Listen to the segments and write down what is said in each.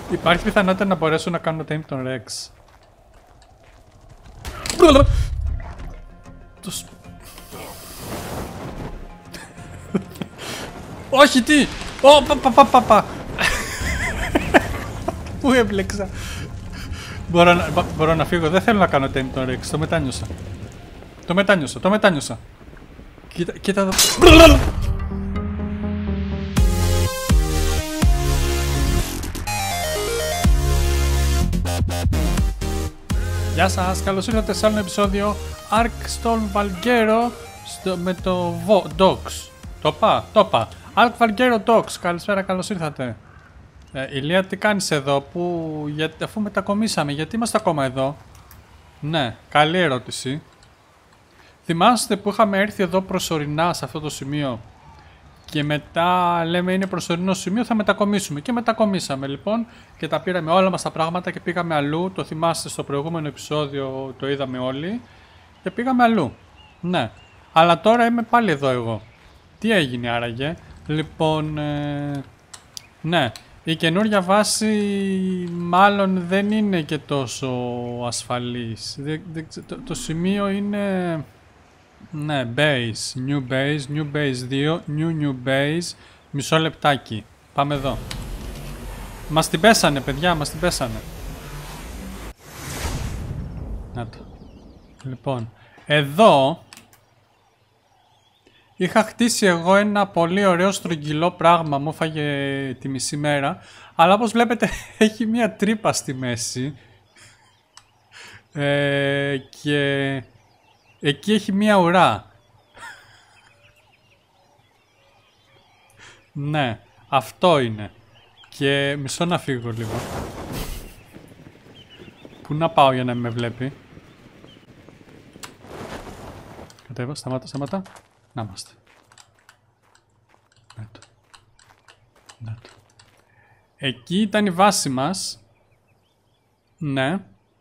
Υπάρχει πιθανότητα να μπορέσω να κάνω tame τον Rex. Όχι, τι! Πα. Πού έμπλεξα. Μπορώ να φύγω, δεν θέλω να κάνω tame τον Rex, το μετάνιωσα. Κοίτα εδώ. Γεια σας, καλώς ήρθατε σε άλλο επεισόδιο Ark Storm Valguero με το Dogs. Το είπα. Ark Valguero Dogs, καλησπέρα, καλώς ήρθατε. Ηλία, τι κάνεις εδώ, αφού μετακομίσαμε, γιατί είμαστε ακόμα εδώ? Ναι, καλή ερώτηση. Θυμάστε που είχαμε έρθει εδώ προσωρινά σε αυτό το σημείο και μετά λέμε είναι προσωρινό σημείο, θα μετακομίσουμε. Και μετακομίσαμε λοιπόν και τα πήραμε όλα μας τα πράγματα και πήγαμε αλλού. Το θυμάστε, στο προηγούμενο επεισόδιο το είδαμε όλοι και πήγαμε αλλού. Ναι, αλλά τώρα είμαι πάλι εδώ εγώ. Τι έγινε άραγε? Λοιπόν, ναι, η καινούργια βάση μάλλον δεν είναι και τόσο ασφαλής. Το σημείο είναι... Ναι, base, new base 2, new base, μισό λεπτάκι. Πάμε εδώ. Μας την πέσανε, παιδιά, μας την πέσανε. Να το. Λοιπόν, εδώ είχα χτίσει εγώ ένα πολύ ωραίο στρογγυλό πράγμα, μου έφαγε τη μισή μέρα, αλλά όπως βλέπετε έχει μία τρύπα στη μέση και εκεί έχει μία ουρά. Ναι, αυτό είναι. Και μισό να φύγω λίγο. Πού να πάω για να με βλέπει? Κατέβα, σταμάτα. Να είμαστε. Να το. Εκεί ήταν η βάση μας. Ναι.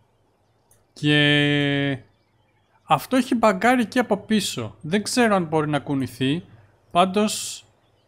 Και... αυτό έχει μπαγκάρει και από πίσω. Δεν ξέρω αν μπορεί να κουνηθεί. Πάντως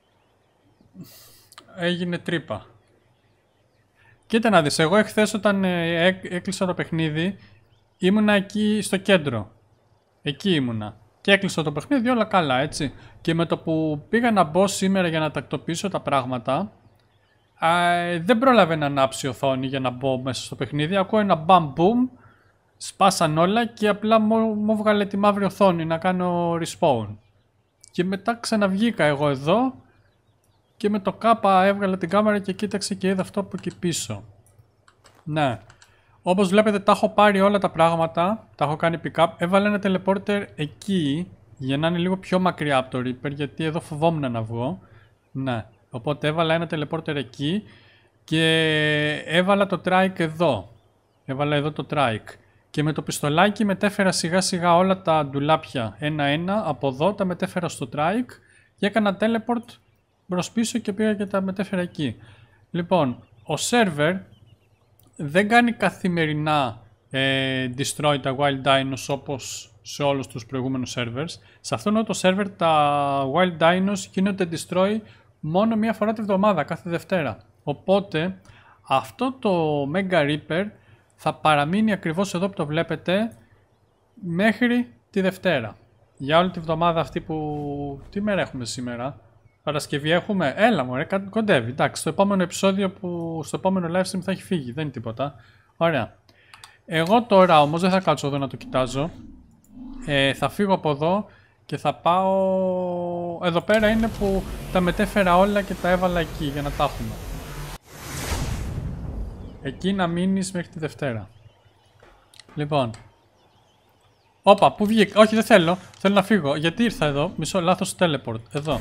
έγινε τρύπα. Κοίτα να δεις, εγώ εχθές όταν έκλεισα το παιχνίδι ήμουνα εκεί στο κέντρο. Εκεί ήμουνα. Και έκλεισα το παιχνίδι, όλα καλά, έτσι. Και με το που πήγα να μπω σήμερα για να τακτοποιήσω τα πράγματα, δεν πρόλαβε να ανάψει η οθόνη για να μπω μέσα στο παιχνίδι. Ακούω ένα μπαμ μπουμ. Σπάσαν όλα και απλά μου βγάλε τη μαύρη οθόνη να κάνω respawn. Και μετά ξαναβγήκα εγώ εδώ και με το κάπα έβγαλα την κάμερα και κοίταξε και είδα αυτό από εκεί πίσω. Ναι. Όπως βλέπετε τα έχω πάρει όλα τα πράγματα, τα έχω κάνει pick up. Έβαλα ένα teleporter εκεί για να είναι λίγο πιο μακριά από το Reaper, γιατί εδώ φοβόμουν να βγω. Ναι. Οπότε έβαλα ένα teleporter εκεί και έβαλα το trike εδώ. Έβαλα εδώ το trike. Και με το πιστολάκι μετέφερα σιγά σιγά όλα τα ντουλάπια ένα-ένα από εδώ, τα μετέφερα στο trike και έκανα teleport μπρος πίσω και πήγα και τα μετέφερα εκεί. Λοιπόν, ο server δεν κάνει καθημερινά destroy τα wild dinos όπως σε όλους τους προηγούμενους servers. Σε αυτόν το server τα wild dinos γίνονται destroy μόνο μία φορά τη βδομάδα, κάθε Δευτέρα. Οπότε αυτό το Mega Reaper θα παραμείνει ακριβώς εδώ που το βλέπετε μέχρι τη Δευτέρα. Για όλη τη βδομάδα αυτή που... Τι μέρα έχουμε σήμερα? Παρασκευή έχουμε? Έλα μωρέ, κοντεύει. Εντάξει, στο επόμενο επεισόδιο στο επόμενο live stream θα έχει φύγει. Δεν είναι τίποτα. Ωραία. Εγώ τώρα όμως δεν θα κάτσω εδώ να το κοιτάζω. Θα φύγω από εδώ και θα πάω... Εδώ πέρα είναι που τα μετέφερα όλα και τα έβαλα εκεί για να τα έχουμε. Εκεί να μείνεις μέχρι τη Δευτέρα. Λοιπόν. Όπα, πού βγήκα? Όχι, δεν θέλω. Θέλω να φύγω. Γιατί ήρθα εδώ? Μισό, λάθος teleport. Εδώ.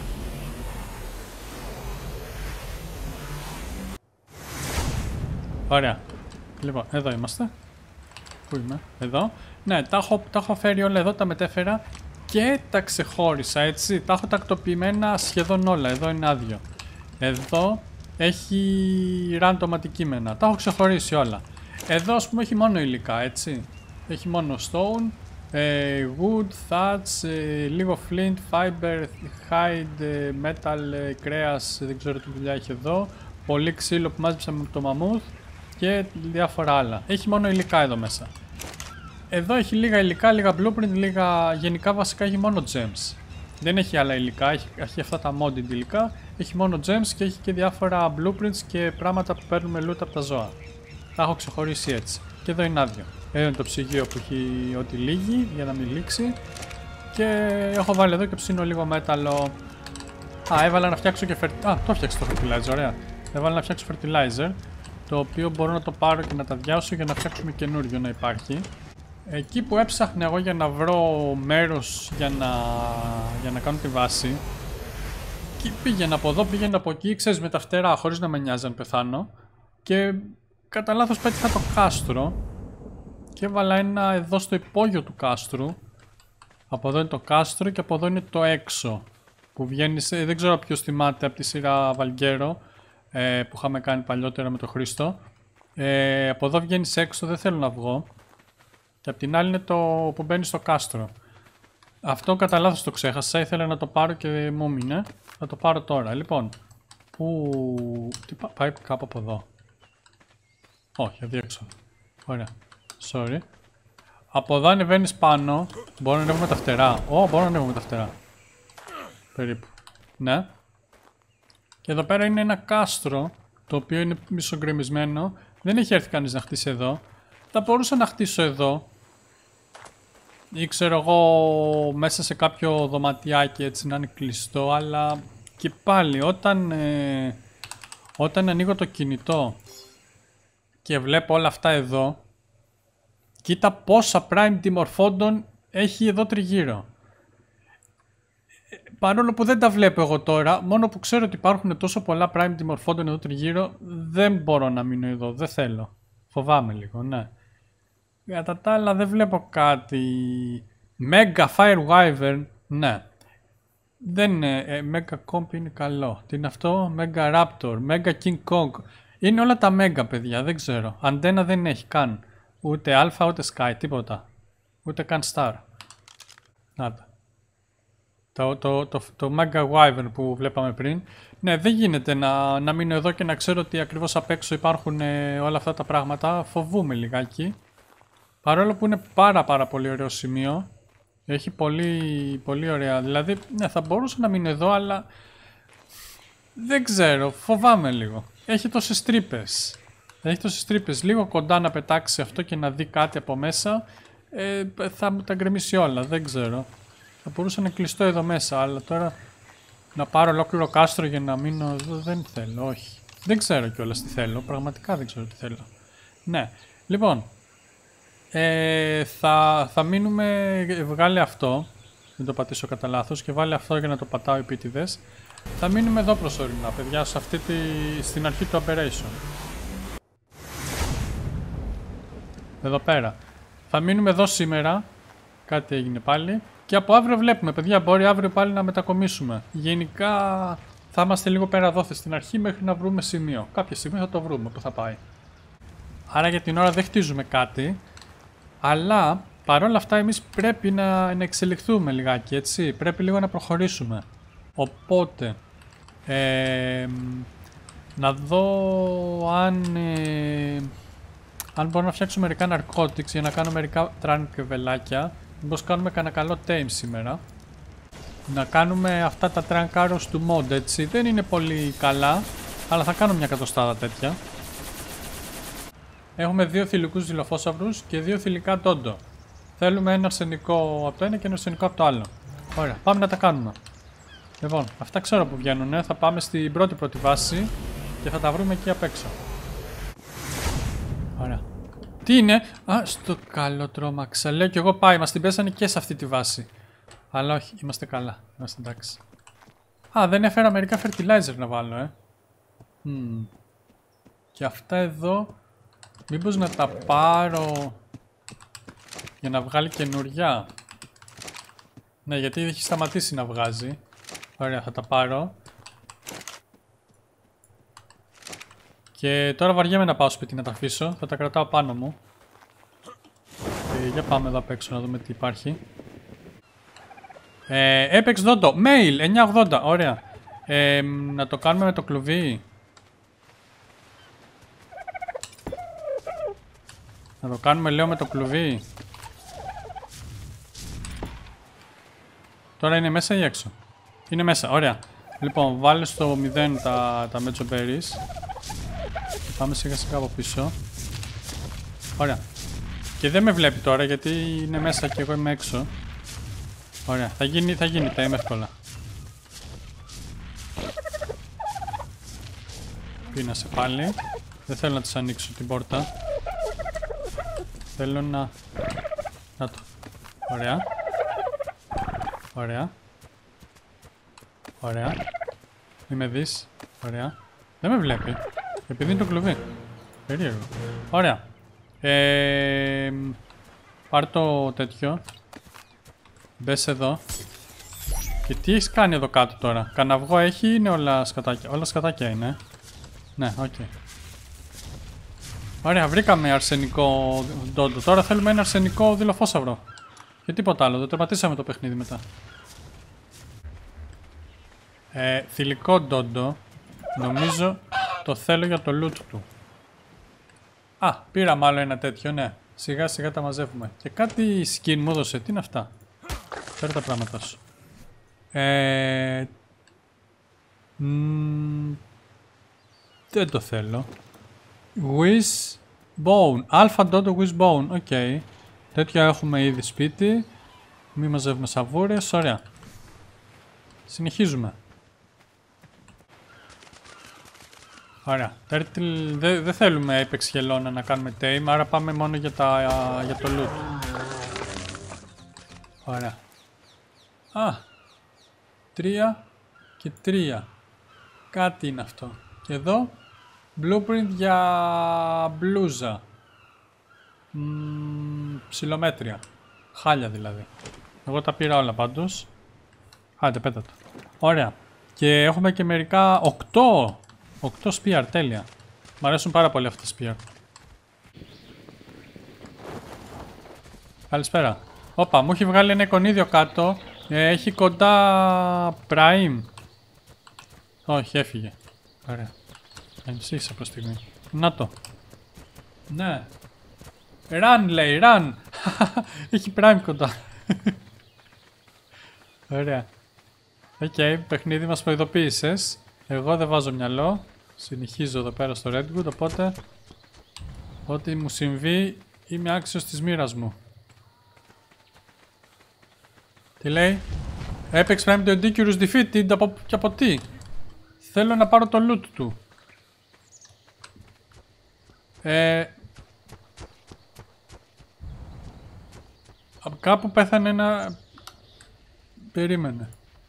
Ωραία. Λοιπόν, εδώ είμαστε. Πού είμαι? Εδώ. Ναι, τα έχω φέρει όλα εδώ, τα μετέφερα και τα ξεχώρισα, έτσι. Τα έχω τακτοποιημένα σχεδόν όλα. Εδώ είναι άδειο. Εδώ έχει random αντικείμενα. Τα έχω ξεχωρίσει όλα. Εδώ ας πούμε έχει μόνο υλικά, έτσι. Έχει μόνο stone, wood, thatch, λίγο flint, fiber, hide, metal, κρέας, δεν ξέρω τι δουλειά έχει εδώ. πολύ ξύλο που μάζεψα με το μαμούθ και διάφορα άλλα. Έχει μόνο υλικά εδώ μέσα. Εδώ έχει λίγα υλικά, λίγα blueprint, λίγα γενικά βασικά έχει μόνο gems. Δεν έχει άλλα υλικά, έχει αυτά τα modded υλικά, έχει μόνο gems και έχει και διάφορα blueprints και πράγματα που παίρνουμε loot από τα ζώα. Τα έχω ξεχωρίσει έτσι. Και εδώ είναι άδειο. Εδώ είναι το ψυγείο που έχει ό,τι λύγει για να μην λήξει. Και έχω βάλει εδώ και ψήνω λίγο μέταλλο. Έβαλα να φτιάξω και fertilizer. Το φτιάξω το fertilizer, ωραία. Έβαλα να φτιάξω fertilizer, το οποίο μπορώ να το πάρω και να τα διάσω για να φτιάξουμε καινούριο να υπάρχει. Εκεί που έψαχνα εγώ για να βρω μέρος για να κάνω τη βάση, και πήγαινα από εδώ, πήγαινα από εκεί, ξέρεις, με τα φτερά, χωρίς να με νοιάζει αν πεθάνω, και κατά λάθος πέτυχα το κάστρο και έβαλα ένα εδώ στο υπόγειο του κάστρου. Από εδώ είναι το κάστρο και από εδώ είναι το έξω που βγαίνει, δεν ξέρω ποιος θυμάται από τη σειρά Βαλγκέρο που είχαμε κάνει παλιότερα με τον Χρήστο. Από εδώ βγαίνει έξω, δεν θέλω να βγω. Και απ' την άλλη είναι το που μπαίνει στο κάστρο. Αυτό κατά λάθος το ξέχασα, ήθελα να το πάρω και μου έμεινε. Θα το πάρω τώρα. Λοιπόν, πάει κάπου από εδώ. Όχι, αδιέξω. Ωραία. Sorry. Από εδώ ανεβαίνεις πάνω. Μπορώ να ανέβουμε τα φτερά. Μπορώ να ανέβουμε τα φτερά. Περίπου. Ναι. Και εδώ πέρα είναι ένα κάστρο, το οποίο είναι μισογκρεμισμένο. Δεν έχει έρθει κανείς να χτίσει εδώ. Θα μπορούσα να χτίσω εδώ. Ή ξέρω εγώ μέσα σε κάποιο δωματιάκι έτσι να είναι κλειστό. Αλλά και πάλι όταν ανοίγω το κινητό και βλέπω όλα αυτά εδώ, κοίτα πόσα prime dimorphondon έχει εδώ τριγύρω. Παρόλο που δεν τα βλέπω εγώ τώρα, μόνο που ξέρω ότι υπάρχουν τόσο πολλά prime dimorphondon εδώ τριγύρω, δεν μπορώ να μείνω εδώ, δεν θέλω. Φοβάμαι λίγο, ναι. Κατά τα άλλα δεν βλέπω κάτι. Mega Fire Wyvern, ναι. Δεν είναι, Mega Comp είναι καλό. Τι είναι αυτό, Mega Raptor, Mega King Kong. Είναι όλα τα Mega παιδιά, δεν ξέρω. Αντένα δεν έχει καν. Ούτε Alpha ούτε Sky, τίποτα. Ούτε καν Star. Νάτα. Το Mega Wyvern που βλέπαμε πριν. Ναι, δεν γίνεται να μείνω εδώ και να ξέρω ότι ακριβώς απ' έξω υπάρχουν όλα αυτά τα πράγματα. Φοβούμαι λιγάκι. Παρόλο που είναι πάρα πολύ ωραίο σημείο. Έχει πολύ ωραία. Δηλαδή, ναι, θα μπορούσα να μείνω εδώ, αλλά δεν ξέρω, φοβάμαι λίγο. Έχει τόσες τρύπες. Λίγο κοντά να πετάξει αυτό και να δει κάτι από μέσα, θα μου τα γκρεμίσει όλα, δεν ξέρω. Θα μπορούσα να κλειστώ εδώ μέσα, αλλά τώρα να πάρω ολόκληρο κάστρο για να μείνω εδώ δεν θέλω, όχι. Δεν ξέρω κιόλας τι θέλω, πραγματικά δεν ξέρω τι θέλω. Ναι, λοιπόν, θα μείνουμε, βγάλε αυτό, δεν το πατήσω κατά λάθος και βάλε αυτό για να το πατάω επίτηδες. Θα μείνουμε εδώ προσωρινά, παιδιά, στην αρχή του operation. Εδώ πέρα. Θα μείνουμε εδώ σήμερα. Κάτι έγινε πάλι. Και από αύριο βλέπουμε, παιδιά, μπορεί αύριο πάλι να μετακομίσουμε. Γενικά θα είμαστε λίγο πέρα δόθε στην αρχή μέχρι να βρούμε σημείο. Κάποια στιγμή θα το βρούμε που θα πάει. Άρα για την ώρα δεν χτίζουμε κάτι. Αλλά παρόλα αυτά εμείς πρέπει να εξελιχθούμε λιγάκι, έτσι. Πρέπει λίγο να προχωρήσουμε. Οπότε να δω αν μπορώ να φτιάξω μερικά narcotics για να κάνω μερικά trunk και βελάκια. Μήπως κάνουμε κανένα καλό tame σήμερα. Να κάνουμε αυτά τα trunk arrows του mod, έτσι. Δεν είναι πολύ καλά, αλλά θα κάνω μια εκατοστάδα τέτοια. Έχουμε 2 θηλυκούς δειλοφόσαυρους και 2 θηλυκά ντόντο. Θέλουμε ένα αρσενικό από το ένα και ένα αρσενικό από το άλλο. Ωραία, πάμε να τα κάνουμε. Λοιπόν, αυτά ξέρω που βγαίνουν. Θα πάμε στην πρώτη βάση και θα τα βρούμε εκεί απ' έξω. Ωραία. Τι είναι? Στο καλό τρόμαξα. Λέω κι εγώ πάει. Μας την πέσανε και σε αυτή τη βάση. Αλλά όχι, είμαστε καλά. Είμαστε εντάξει. Δεν έφερα μερικά fertilizer να βάλω, Και αυτά εδώ, μήπως να τα πάρω για να βγάλει καινούρια. Ναι, γιατί έχει σταματήσει να βγάζει. Ωραία, θα τα πάρω. Και τώρα βαριέμαι να πάω σπίτι να τα αφήσω. Θα τα κρατάω πάνω μου. Για πάμε εδώ απ' έξω να δούμε τι υπάρχει. Apex Dodo. Mail 980. Ωραία. Να το κάνουμε με το κλουβί. Να το κάνουμε λέω με το κλουβί. Τώρα είναι μέσα ή έξω? Είναι μέσα, ωραία. Λοιπόν, βάλε στο 0 τα Mecho Berries. Πάμε σιγά σιγά από πίσω. Ωραία. Και δεν με βλέπει τώρα γιατί είναι μέσα και εγώ είμαι έξω. Ωραία, θα γίνει time εύκολα. Πίνασε πάλι. Δεν θέλω να της ανοίξω την πόρτα. Θέλω να... Να το. Ωραία. Ωραία. Ωραία. Μη με δεις. Ωραία. Δεν με βλέπει. Επειδή είναι το κλουβί. Περίεργο. Ωραία. Πάρ' το τέτοιο. Μπες εδώ. Και τι έχεις κάνει εδώ κάτω τώρα? Καναυγό έχει ή είναι όλα σκατάκια? Όλα σκατάκια είναι. Ναι, οκ. Ωραία, βρήκαμε αρσενικό ντόντο. Τώρα θέλουμε ένα αρσενικό δειλοφόσαυρο. Και τίποτα άλλο, δεν τερματίσαμε το παιχνίδι μετά. Θηλυκό ντόντο. Νομίζω το θέλω για το loot του. Α, πήραμε άλλο ένα τέτοιο, ναι. Σιγά σιγά τα μαζεύουμε. Και κάτι skin μου έδωσε, τι είναι αυτά? Φέρε τα πράγματα σου. Δεν το θέλω. Wishbone. Alpha Dodo Wishbone. Οκ. Τέτοια έχουμε ήδη σπίτι. Μη μαζεύουμε σαβούρες. Ωραία. Συνεχίζουμε. Ωραία. Δεν θέλουμε Apex χελώνα να κάνουμε tame, άρα πάμε μόνο για το loot. Ωραία. Α. 3 και 3. Κάτι είναι αυτό. Και εδώ. Blueprint για μπλούζα. Ψιλομέτρια. Χάλια δηλαδή. Εγώ τα πήρα όλα πάντως. Άντε πέτα το. Ωραία. Και έχουμε και μερικά 8 spear, τέλεια. Μ' αρέσουν πάρα πολύ αυτά τα spear. Καλησπέρα. Όπα, μου έχει βγάλει ένα εικονίδιο κάτω. Έχει κοντά Prime. Όχι, έφυγε. Ωραία. Ανησύχησα προς στιγμή. Να το. Ναι. Run λέει, run. Έχει Prime κοντά. Ωραία. Οκ, παιχνίδι μας προειδοποίησες. Εγώ δεν βάζω μυαλό. Συνεχίζω εδώ πέρα στο Redwood, οπότε ό,τι μου συμβεί είμαι άξιος της μοίρας μου. Τι λέει? Apex Prime the Odicurus defeated και από τι? Θέλω να πάρω το loot του. Από κάπου πέθανε ένα... Περίμενε.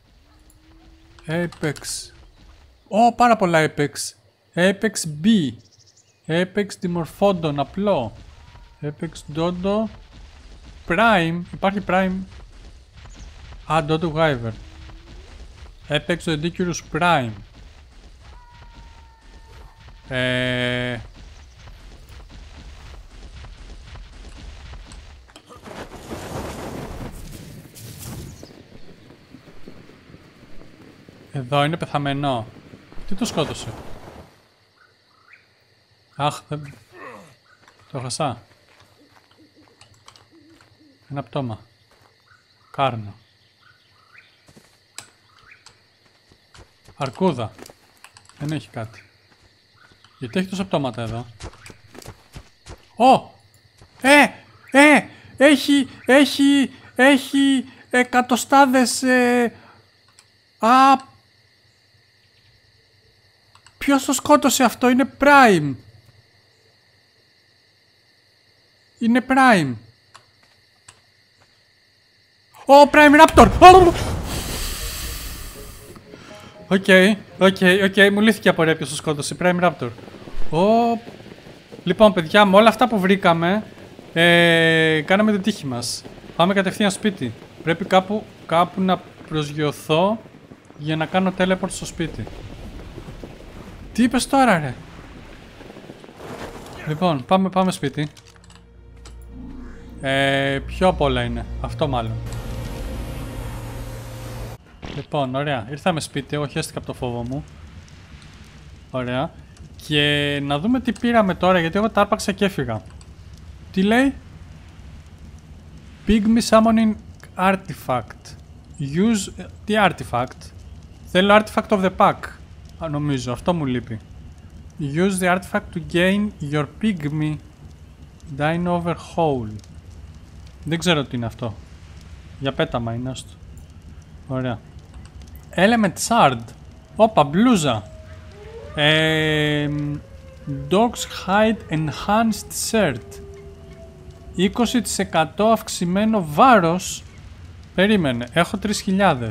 Apex. Πάρα πολλά Apex. Apex B. Apex Dimorphodon, απλό. Apex Dodo. Prime. Υπάρχει Prime. Dodo Wyvern. Apex Odicurus Prime. Εδώ είναι πεθαμένο. Τι το σκότωσε? Αχ, δεν... Το χασά. Ένα πτώμα. Κάρνο. Αρκούδα. Δεν έχει κάτι. Γιατί έχει τόσα πτώματα εδώ? Έχει εκατοστάδες... Ποιος το σκότωσε αυτό? Είναι Prime. Είναι Prime. Prime Raptor. Οκ, μου λύθηκε από ρε ποιος το σκότωσε. Prime Raptor. Λοιπόν παιδιά, με όλα αυτά που βρήκαμε κάναμε την τύχη μας. Πάμε κατευθείαν σπίτι. Πρέπει κάπου να προσγειωθώ για να κάνω teleport στο σπίτι. Τι είπες τώρα ρε? Λοιπόν, πάμε σπίτι. Ποιο απ' όλα είναι? Αυτό μάλλον. Λοιπόν, ωραία. Ήρθαμε σπίτι, εγώ χαίστηκα από το φόβο μου. Ωραία. Και να δούμε τι πήραμε τώρα, γιατί εγώ τα άρπαξα και έφυγα. Τι λέει? Pygmy summoning artifact. Use... Τι artifact? Θέλω artifact of the pack. Νομίζω, αυτό μου λείπει. Use the artifact to gain your pygmy dine over hole. Δεν ξέρω τι είναι αυτό. Για πέταμα είναι αυτό. Ωραία. Element shard. Όπα, μπλούζα. Dog's hide enhanced shirt. 20% αυξημένο βάρος. Περίμενε, έχω 3.000.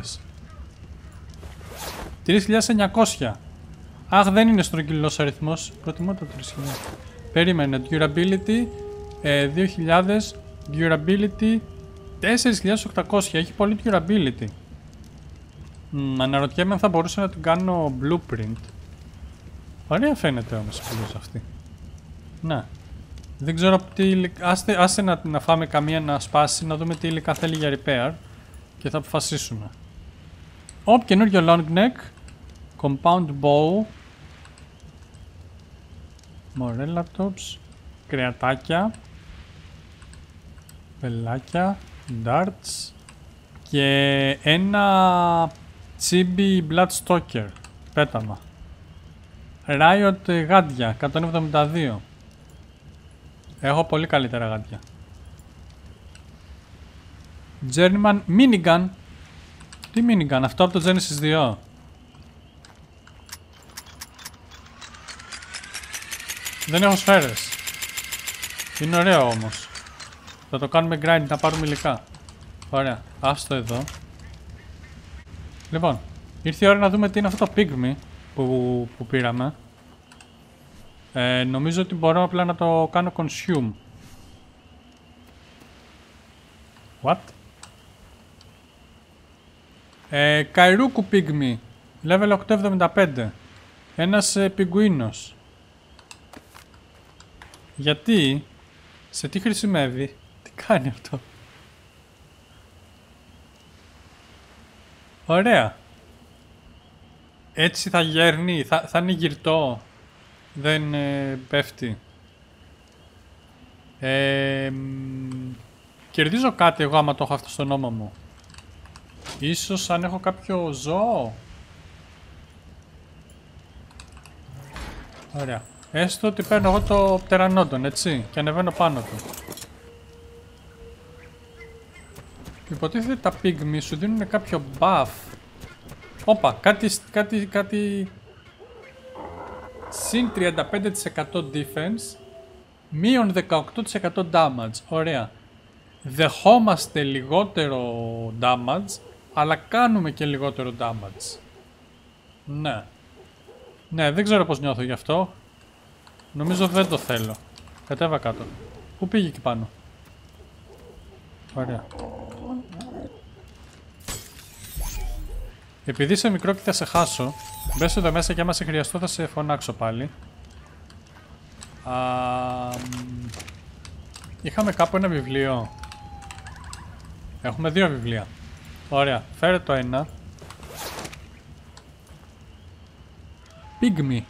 3.900. Αχ, δεν είναι στρογγυλός αριθμός. Προτιμώ το 3.000. Περίμενε, durability 2.000. Durability 4.800. Έχει πολύ durability. Αναρωτιέμαι αν θα μπορούσα να την κάνω blueprint. Ωραία φαίνεται όμως η πλούζα αυτή. Να. Δεν ξέρω τι υλικά. Άστε να φάμε καμία να σπάσει, να δούμε τι υλικά θέλει για repair και θα αποφασίσουμε. Καινούριο long neck. Compound bow. Μωρέ laptops. Κρεατάκια. Πελάκια. Darts. Και ένα chibi bloodstalker. Πέταμα. Riot γάντια. 172. Έχω πολύ καλύτερα γάντια. Journeyman minigun. Τι minigun? Αυτό από το Genesis 2. Δεν έχω σφαίρες. Είναι ωραίο όμως. Θα το κάνουμε grind να πάρουμε υλικά. Ωραία. Άστο εδώ. Λοιπόν. Ήρθε η ώρα να δούμε τι είναι αυτό το pygmy που πήραμε. Νομίζω ότι μπορώ απλά να το κάνω consume. What? Kairuku pygmy. Level 875. Ένας πιγκουίνος. Γιατί? Σε τι χρησιμεύει? Τι κάνει αυτό? Ωραία. Έτσι θα γέρνει, θα είναι γυρτό. Δεν πέφτει. Κερδίζω κάτι εγώ άμα το έχω αυτό στο όνομα μου. Ίσως αν έχω κάποιο ζώο. Ωραία. Έστω ότι παίρνω εγώ το πτερανόντον, έτσι, και ανεβαίνω πάνω του. Υποτίθεται τα pygmy σου δίνουν κάποιο buff. Όπα, κάτι... Συν 35% defense, μείον 18% damage. Ωραία. Δεχόμαστε λιγότερο damage, αλλά κάνουμε και λιγότερο damage. Ναι. Ναι, δεν ξέρω πώς νιώθω γι' αυτό. Νομίζω δεν το θέλω. Κατέβα κάτω. Πού πήγε εκεί πάνω? Ωραία. Επειδή είσαι μικρό και θα σε χάσω, μπες εδώ μέσα και άμα σε χρειαστώ θα σε φωνάξω πάλι. Είχαμε κάπου ένα βιβλίο. Έχουμε δύο βιβλία. Ωραία, φέρε το ένα. Pygmy.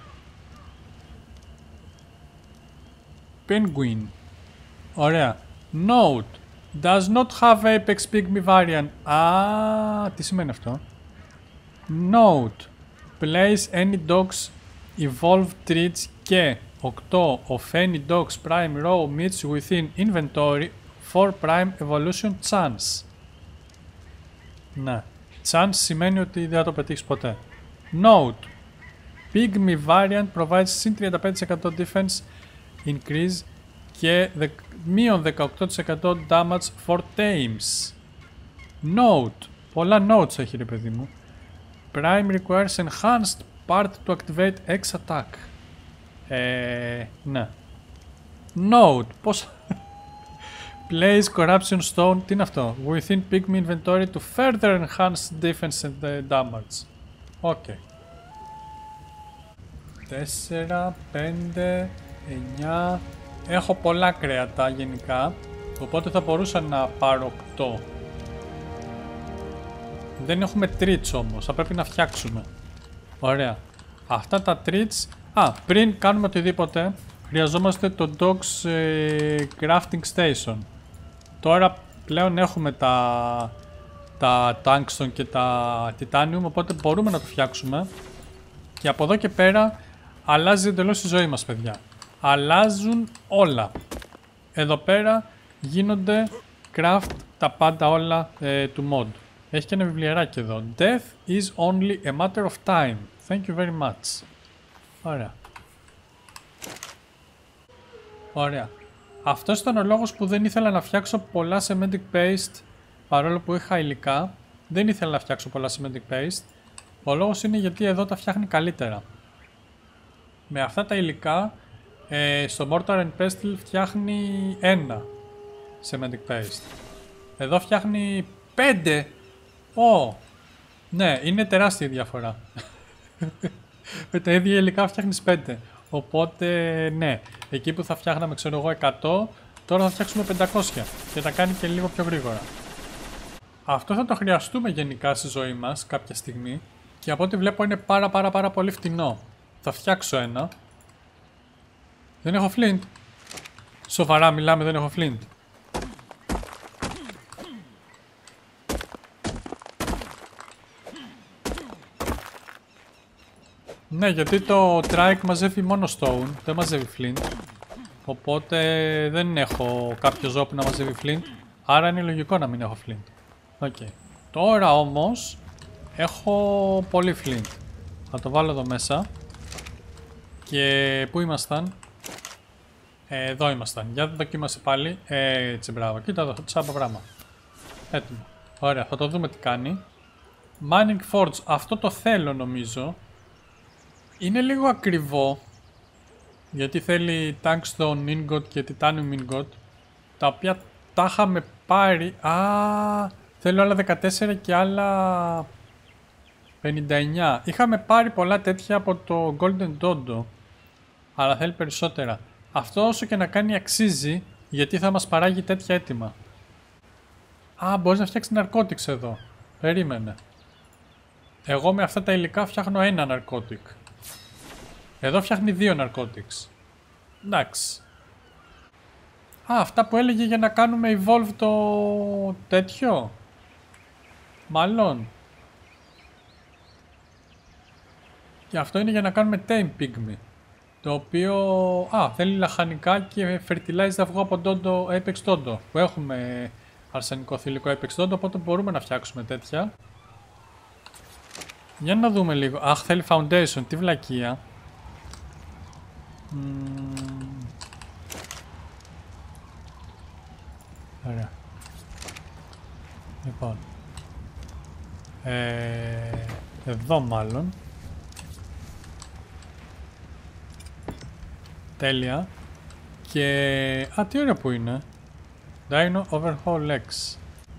Penguin. Ωραία. Note. Does not have apex pygmy variant. Τι σημαίνει αυτό? Note. Place any dogs evolve treats και 8 of any dogs prime raw meats within inventory for prime evolution chance. Ναι. Chance σημαίνει ότι δεν θα το πετύχεις ποτέ. Note. Pygmy variant provides συν 35% defense increase και μείον 18% damage for tames. Note. Πολλά notes έχει ρε παιδί μου. Prime requires enhanced part to activate X attack. Ναι. Note. Πώς... Place corruption stone. Τι είναι αυτό? Within pygmy inventory to further enhance defense and damage. Οκ. 4, 5, 9... Έχω πολλά κρέατα γενικά, οπότε θα μπορούσα να πάρω 8. Δεν έχουμε treats όμως, θα πρέπει να φτιάξουμε. Ωραία. Αυτά τα treats... πριν κάνουμε οτιδήποτε, χρειαζόμαστε το Dogs Crafting Station. Τώρα πλέον έχουμε τα Tungsten και τα Titanium, οπότε μπορούμε να το φτιάξουμε. Και από εδώ και πέρα αλλάζει εντελώς η ζωή μας, παιδιά. Αλλάζουν όλα. Εδώ πέρα γίνονται craft τα πάντα όλα του mod. Έχει και ένα βιβλιαράκι εδώ. Death is only a matter of time. Thank you very much. Ωραία. Ωραία. Αυτός ήταν ο λόγος που δεν ήθελα να φτιάξω πολλά cementic paste, παρόλο που είχα υλικά. Δεν ήθελα να φτιάξω πολλά cementic paste. Ο λόγος είναι γιατί εδώ τα φτιάχνει καλύτερα. Με αυτά τα υλικά, στο Mortar and Pestle φτιάχνει 1 cementic paste. Εδώ φτιάχνει 5. Ναι, είναι τεράστια η διαφορά. Με τα ίδια υλικά φτιάχνεις 5. Οπότε, ναι, εκεί που θα φτιάχναμε, ξέρω εγώ, 100, τώρα θα φτιάξουμε 500 και θα κάνει και λίγο πιο γρήγορα. Αυτό θα το χρειαστούμε γενικά στη ζωή μας κάποια στιγμή και από ό,τι βλέπω είναι πάρα πολύ φτηνό. Θα φτιάξω ένα. Δεν έχω flint. Σοβαρά μιλάμε, δεν έχω flint. Ναι, γιατί το trike μαζεύει μόνο stone, δεν μαζεύει flint. Οπότε δεν έχω κάποιο ζώο που να μαζεύει flint, άρα είναι λογικό να μην έχω flint. Okay. Τώρα όμως έχω πολύ flint. Θα το βάλω εδώ μέσα. Και πού ήμασταν? Εδώ ήμασταν. Για να δοκίμασε πάλι. Έτσι, μπράβο. Κοίτα εδώ, τσάμπα πράγμα. Έτοιμο. Ωραία, θα το δούμε τι κάνει. Mining Forge, αυτό το θέλω νομίζω. Είναι λίγο ακριβό. Γιατί θέλει Tungstone Ingot και Titanium Ingot. Τα οποία τα είχαμε πάρει. Θέλω άλλα 14 και άλλα 59. Είχαμε πάρει πολλά τέτοια από το Golden Dodo. Αλλά θέλει περισσότερα. Αυτό όσο και να κάνει αξίζει, γιατί θα μας παράγει τέτοια έτοιμα. Μπορείς να φτιάξεις narcotics εδώ. Περίμενε. Εγώ με αυτά τα υλικά φτιάχνω ένα narcotic. Εδώ φτιάχνει 2 narcotics. Εντάξει. Αυτά που έλεγε για να κάνουμε evolve το τέτοιο. Μάλλον. Και αυτό είναι για να κάνουμε tame pygmy. Το οποίο θέλει λαχανικά και fertilized αυγό από Apex Dodo. Που έχουμε αρσενικό θηλυκό Apex Dodo, οπότε μπορούμε να φτιάξουμε τέτοια. Για να δούμε λίγο. Θέλει foundation, τι βλακεία. Ωραία. Λοιπόν. Εδώ μάλλον. Τέλεια. Και... τι ωραία που είναι. Dino Overhaul X.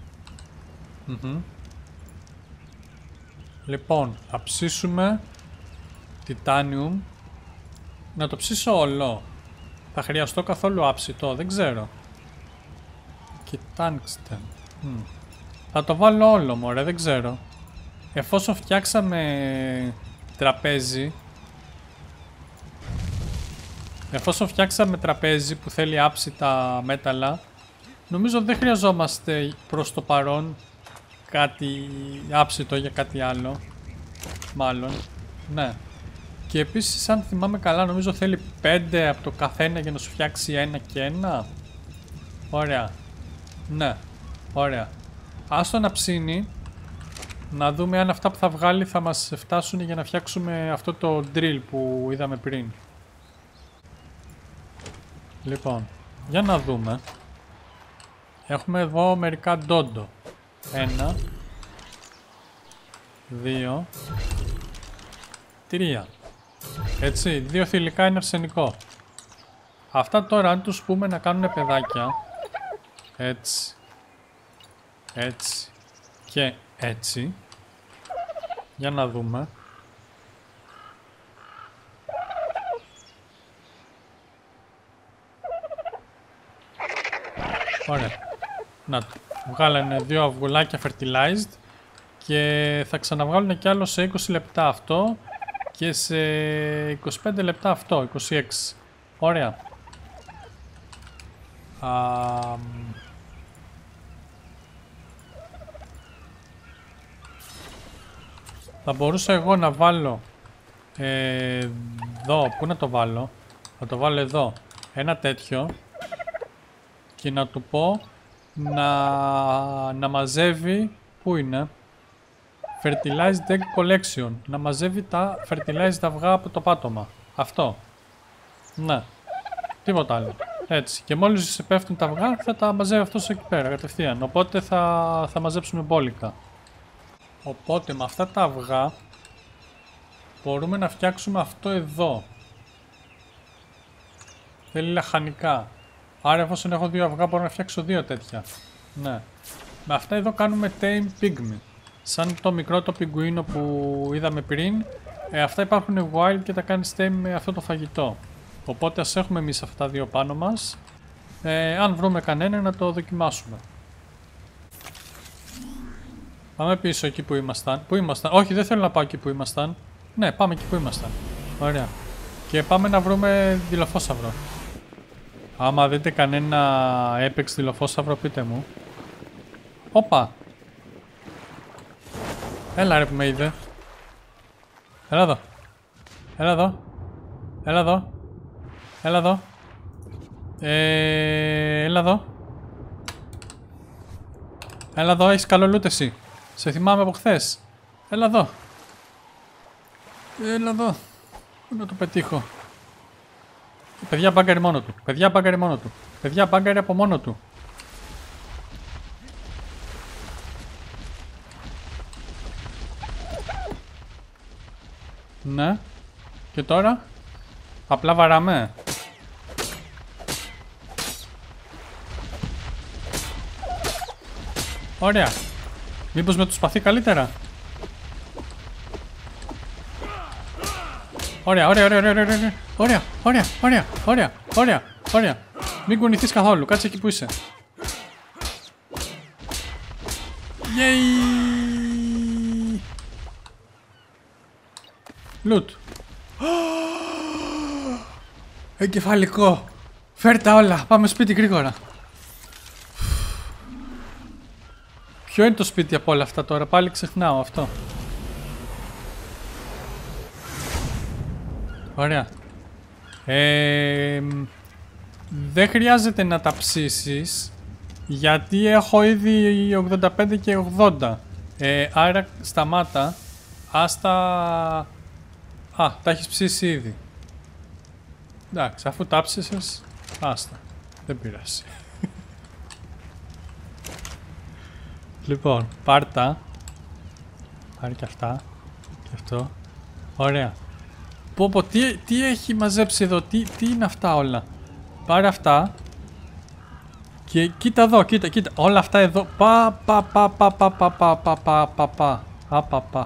Λοιπόν, θα ψήσουμε Titanium. Να το ψήσω όλο. Θα χρειαστώ καθόλου άψητο, δεν ξέρω. Και Tungsten. Θα το βάλω όλο, μωρέ, δεν ξέρω. Εφόσον φτιάξαμε τραπέζι. Που θέλει άψητα μέταλλα, νομίζω δεν χρειαζόμαστε προς το παρόν κάτι άψητο για κάτι άλλο. Μάλλον. Ναι. Και επίσης, αν θυμάμαι καλά, νομίζω θέλει 5 από το καθένα για να σου φτιάξει ένα και ένα. Ωραία. Ναι. Ωραία. Άστο να ψήνει. Να δούμε αν αυτά που θα βγάλει θα μας φτάσουν για να φτιάξουμε αυτό το drill που είδαμε πριν. Λοιπόν, για να δούμε. Έχουμε εδώ μερικά ντόντο. 1 2 3. Έτσι, 2 θηλυκά είναι αρσενικό. Αυτά τώρα αν τους πούμε να κάνουν παιδάκια. Έτσι. Έτσι. Και έτσι. Για να δούμε. Ωραία. Να το. Βγάλανε 2 αυγουλάκια fertilized. Και θα ξαναβγάλουν κι άλλο σε 20 λεπτά αυτό. Και σε 25 λεπτά αυτό, 26. Ωραία. Θα μπορούσα εγώ να βάλω εδώ, πού να το βάλω? Θα το βάλω εδώ, ένα τέτοιο, και να του πω να μαζεύει, πού είναι? Fertilized Egg Collection, να μαζεύει τα fertilized αυγά από το πάτωμα. Αυτό. Ναι. Τίποτα άλλο. Έτσι. Και μόλις πέφτουν τα αυγά θα τα μαζεύει αυτός εκεί πέρα κατευθείαν. Οπότε θα μαζέψουμε μπόλικα. Οπότε με αυτά τα αυγά μπορούμε να φτιάξουμε αυτό εδώ. Θέλει λαχανικά. Άρα εφόσον έχω 2 αυγά μπορώ να φτιάξω 2 τέτοια. Ναι. Με αυτά εδώ κάνουμε tame pygmy. Σαν το μικρό το πιγκουίνο που είδαμε πριν. Αυτά υπάρχουν wild και τα κάνεις tame με αυτό το φαγητό. Οπότε ας έχουμε εμείς αυτά τα 2 πάνω μας. Αν βρούμε κανένα να το δοκιμάσουμε. Πάμε πίσω εκεί που ήμασταν. Πού ήμασταν? Όχι, δεν θέλω να πάω εκεί που ήμασταν. Ναι, πάμε εκεί που ήμασταν. Ωραία. Και πάμε να βρούμε δειλοφόσαυρο. Άμα δείτε κανένα Apex δειλοφόσαυρο πείτε μου. Όπα. Έλα ρε που με είδε. Έλα εδώ. Έλα εδώ. Έλα εδώ. Έλα εδώ. Έλα εδώ. Έλα εδώ, έχεις καλό loot εσύ. Σε θυμάμαι από χθες. Έλα εδώ. Έλα εδώ. Πού να το πετύχω? Παιδιά, μπάγκαρι μόνο του. Παιδιά, μπάγκαρι μόνο του. Παιδιά, μπάγκαρι από μόνο του. Ναι. Και τώρα? Απλά βαράμε. Ωραία. Μήπως με το σπαθί καλύτερα? Ωραία, ωραία, ωραία, ωραία, ωραία, ωραία, ωραία, ωραία, ωραία, ωραία, ωραία. Μην κουνηθείς καθόλου, κάτσε εκεί που είσαι. Yay! Loot. Εγκεφαλικό. Φέρ τα όλα, πάμε σπίτι γρήγορα. Ποιο είναι το σπίτι από όλα αυτά τώρα, πάλι ξεχνάω αυτό. Ωραία. Δεν χρειάζεται να τα ψήσεις, γιατί έχω ήδη 85 και 80. Άρα σταμάτα. Άστα. Τα έχεις ψήσει ήδη. Εντάξει, αφού τα ψήσες, άστα. Δεν πειράζει. Λοιπόν, πάρτα. Πάρει και αυτά. Και αυτό. Ωραία. Πω, τι έχει μαζέψει εδώ, τι είναι αυτά όλα. Πάρε αυτά. Και κοίτα εδώ, κοίτα. Όλα αυτά εδώ. Πα.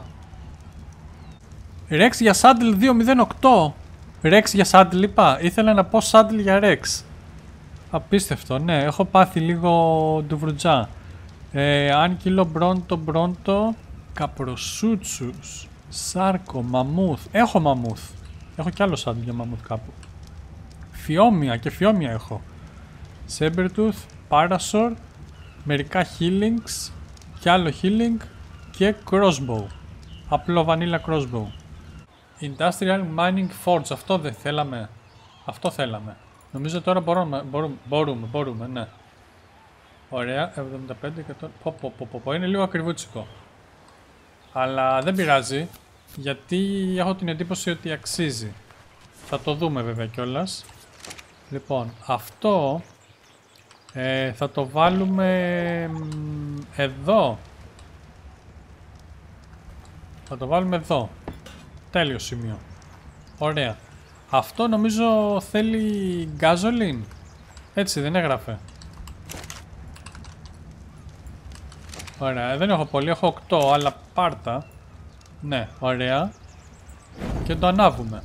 Rex για Saddle 208. Rex για Saddle είπα. Ήθελα να πω Saddle για Rex. Απίστευτο, ναι. Έχω πάθει λίγο ντουβρουτζά. Άνκυλο, μπρόντο. Καπροσούτσους. Σάρκο, μαμούθ. Έχω μαμούθ. Έχω κι άλλο Saddle για μαμούθ κάπου. Φιόμια και φιόμια έχω. Sabertooth, Parasaur. Μερικά healings. Κι άλλο healing. Και crossbow. Απλό vanilla crossbow. Industrial Mining Forge. Αυτό δεν θέλαμε. Αυτό θέλαμε. Νομίζω τώρα μπορούμε, ναι. Ωραία, 75 και τώρα. Πω. Είναι λίγο ακριβούτσικο. Αλλά δεν πειράζει. Γιατί έχω την εντύπωση ότι αξίζει. Θα το δούμε βέβαια κιόλας. Λοιπόν, αυτό θα το βάλουμε εδώ. Θα το βάλουμε εδώ. Τέλειο σημείο. Ωραία. Αυτό νομίζω θέλει gasoline. Έτσι δεν έγραφε? Ωραία, δεν έχω πολύ, έχω 8, αλλά πάρτα. Ναι, ωραία. Και το ανάβουμε.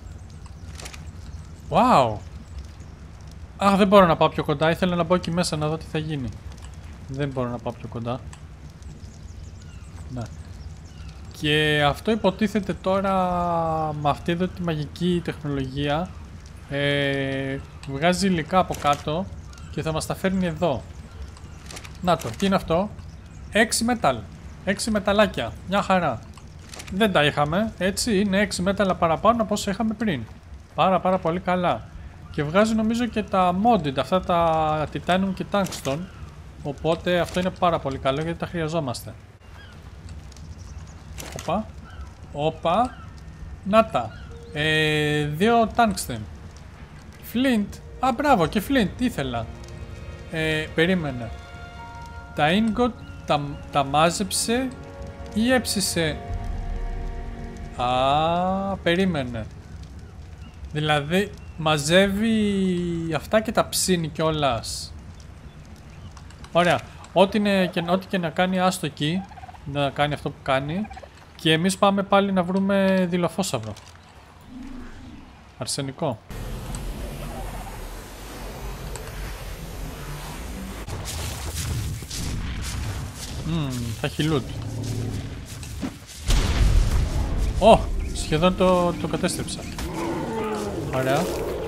Wow. Αχ, δεν μπορώ να πάω πιο κοντά, ήθελα να μπω εκεί μέσα να δω τι θα γίνει. Δεν μπορώ να πάω πιο κοντά. Ναι. Και αυτό υποτίθεται τώρα με αυτή εδώ τη μαγική τεχνολογία Βγάζει υλικά από κάτω και θα μας τα φέρνει εδώ. Να το, τι είναι αυτό? 6 metal. 6 μεταλλάκια. Μια χαρά. Δεν τα είχαμε, έτσι. Είναι 6 μέταλλα παραπάνω από όσα είχαμε πριν. Πάρα πολύ καλά. Και βγάζει νομίζω και τα modded, αυτά τα titanium και tungsten. Οπότε αυτό είναι πάρα πολύ καλό γιατί τα χρειαζόμαστε. Όπα. Να τα. 2 tungsten. Flint. Α, μπράβο, και flint. Τι ήθελα. Περίμενε. Τα ingot τα μάζεψε ή έψησε? Α, περίμενε. Δηλαδή μαζεύει αυτά και τα ψήνει κιόλας. Ωραία. Ό,τι και να κάνει, άστο εκεί. Να κάνει αυτό που κάνει. Και εμείς πάμε πάλι να βρούμε δειλοφόσαυρο. Αρσενικό. Θα έχει loot. Σχεδόν το κατέστρεψα. Ωραία.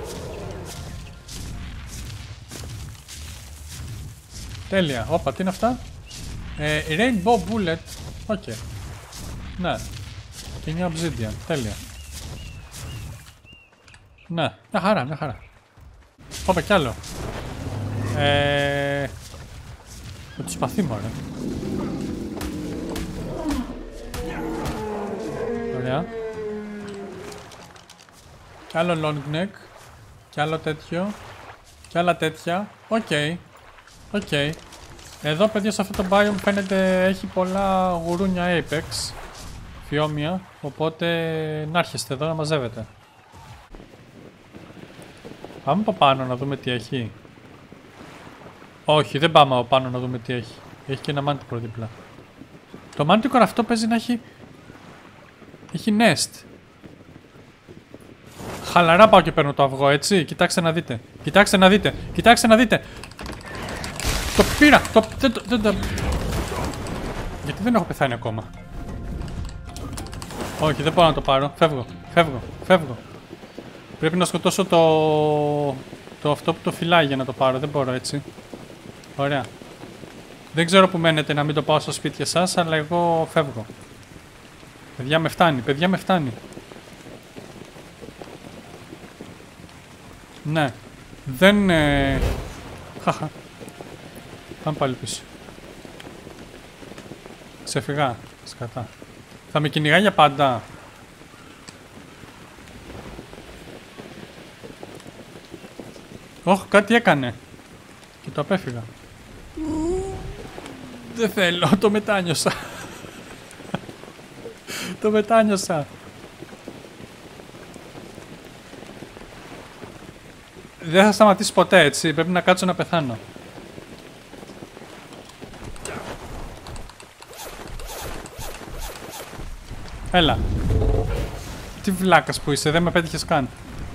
Τέλεια. Όπα, τι είναι αυτά? Rainbow bullet. Οκ. Ναι. Και 9 obsidian. Τέλεια. Ναι. Μια χαρά. Όπα, κι άλλο. Με το σπαθί μου, ωραία. Ωραία. Κι άλλο long neck. Κι άλλο τέτοιο. Κι άλλα τέτοια. Οκ. Εδώ, παιδιά, σε αυτό το biome φαίνεται έχει πολλά γουρούνια apex. Φιόμια. Οπότε να έρχεστε εδώ να μαζεύετε. Πάμε από πάνω να δούμε τι έχει. Όχι, δεν πάμε από πάνω να δούμε τι έχει. Έχει και ένα manticore δίπλα. Το manticore αυτό παίζει να έχει... Έχει nest. Χαλαρά πάω και παίρνω το αυγό, έτσι. Κοιτάξτε να δείτε. Κοιτάξτε να δείτε. Το πήρα. Γιατί δεν έχω πεθάνει ακόμα? Όχι, δεν μπορώ να το πάρω. Φεύγω. Πρέπει να σκοτώσω το αυτό που το φυλάει για να το πάρω. Δεν μπορώ έτσι. Ωραία. Δεν ξέρω που μένετε να μην το πάω στα σπίτια σας, αλλά εγώ φεύγω. Παιδιά με φτάνει. Ναι. Δεν... Χαχα. Πάμε πάλι πίσω. Ξεφυγά. Σκατά. Θα με κυνηγάει για πάντα. Κάτι έκανε. Και το απέφυγα. Δεν θέλω, το μετάνιωσα. Το μετάνιωσα. Δεν θα σταματήσει ποτέ, έτσι. Πρέπει να κάτσω να πεθάνω. Έλα. Τι βλάκας που είσαι, δεν με πέτυχες καν.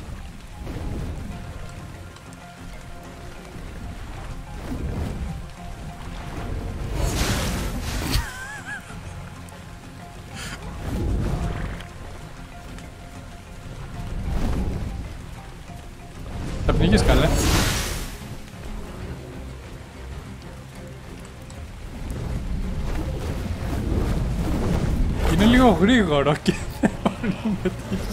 Θα πνίγεις καλέ. Είναι λίγο γρήγορο και δεν μπορεί να πετύχει.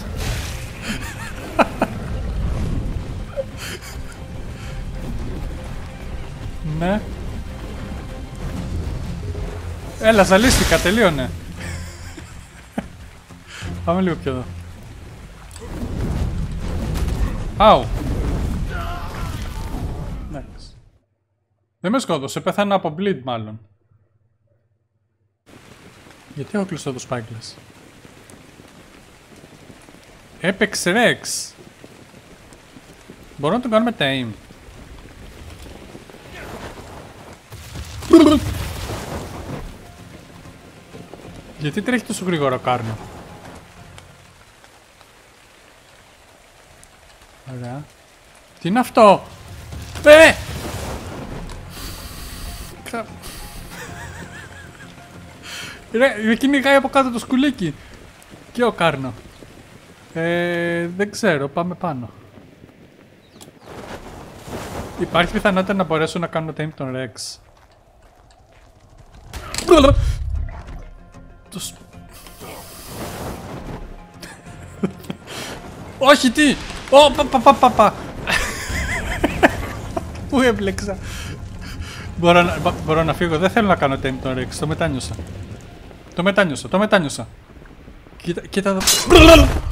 Ναι. Έλα, ζαλίστηκα, τελείωνε. Πάμε λίγο πιο εδώ. Αου. Δεν με σκότωσε, πέθανα από bleed μάλλον. Γιατί έχω κλειστό το Spikeles? Apex Rex. Μπορώ να τον κάνουμε tame. Γιατί τρέχει τόσο γρήγορο Κάρνο? Ωραία. Τι είναι αυτό? Ρε, κυνηγάει από κάτω το σκουλίκι. Και ο Κάρνο. Δεν ξέρω, πάμε πάνω. Υπάρχει πιθανότητα να μπορέσω να κάνω tame τον Rex. Όχι, τι! Ω, παπαπαπαπα! Πού έμπλεξα. Μπορώ να φύγω, δεν θέλω να κάνω tame τον Rex, το μετάνιωσα. Το μετάνιωσα. Κοίτα εδώ.